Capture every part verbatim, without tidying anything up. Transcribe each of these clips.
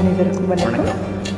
அனைவருக்கும் வணக்கம்.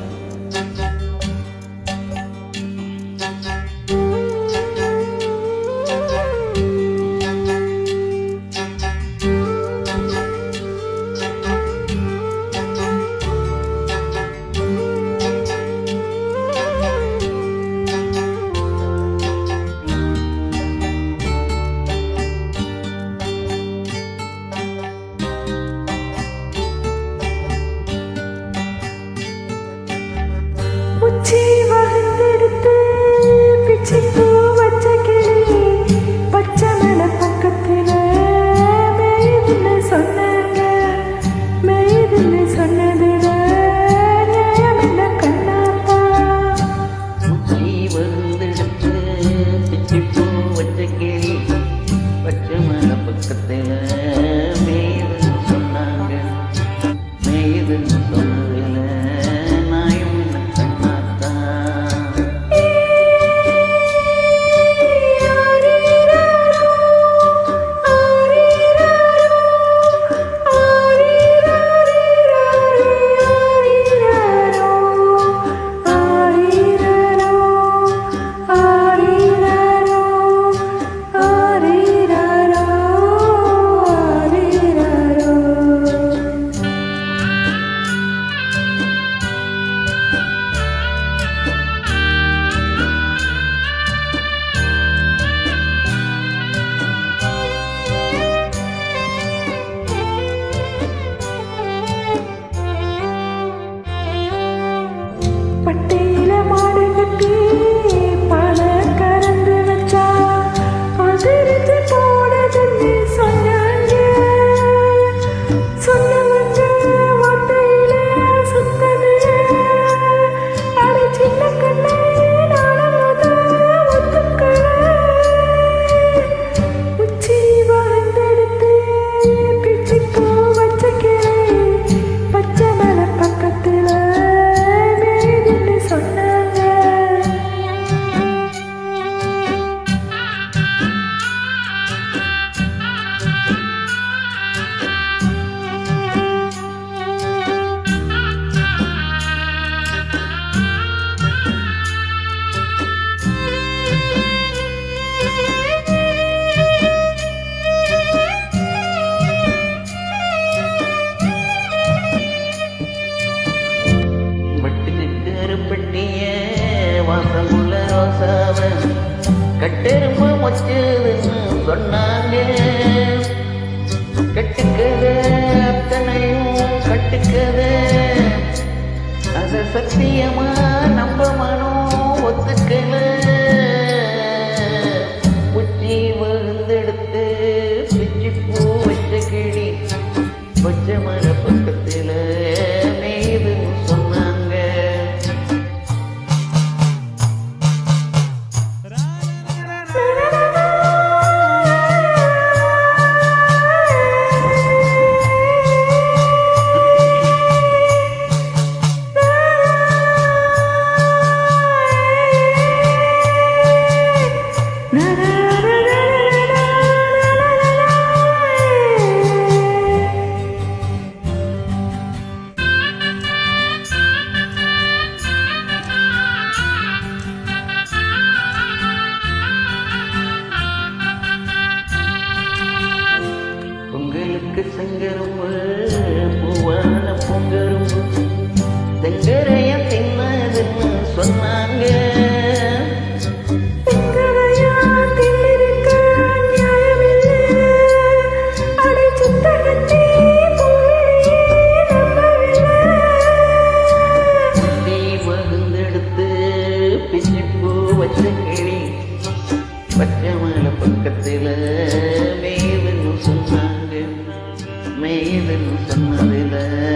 உச்சி வகுந்தெடுத்து பிச்சி பூ வச்ச கிளி பச்சை மலை பக்கத்தில் மேய்துன்னு சொன்னாங்க. மேய்துன்னு சொன்னதுல நியாயம் என்ன கண்ணாப்பா? உச்சி வகுந்தெடுத்து பிச்சி பூ வச்ச கிளி பச்சை மலை பக்கத்தில் மேய்துன்னு சொன்னாங்க. மேய்துன்னு சொன்னதுல பட்டியில மாடு கட்டி பால கறந்து வச்சா அதிர்ந்து போனதுன்னு சொன்னாங்க. சொன்னவங்க வார்த்தையில சுத்தது அடி சின்ன கண்ணே நாளமத ஒத்துக்கல. உச்சி வந்தெடுத்து பிச்சி பூ வச்ச கிளி பச்சை மலை பக்கத்துல வாசமுள்ள ரோசாவ கட்டெரும்பு மொச்சதுன்னு சொன்னாங்க. கட்டுக்கத அத்தனையும் கட்டுக்கத அத சத்தியமா நம்ப மனம் ஒத்துக்கல. உச்சி வகுந்தெடுத்து பிச்சி பூ வச்ச கிளி பச்சை மலை பக்கத்துல மேய்துன்னு சொன்னாங்க. பொங்கலுக்கு செங்கரும்பு பூவான பொங்கரும்பு செங்கரைய தின்னதுன்னு சொன்னாங்க. வகுந்தெடுத்து பிச்சி பூ வச்ச கிளி பச்சை மலை பக்கத்தில் மேய்துன்னு சொன்னாங்க. மேய்துன்னு சொன்னதில்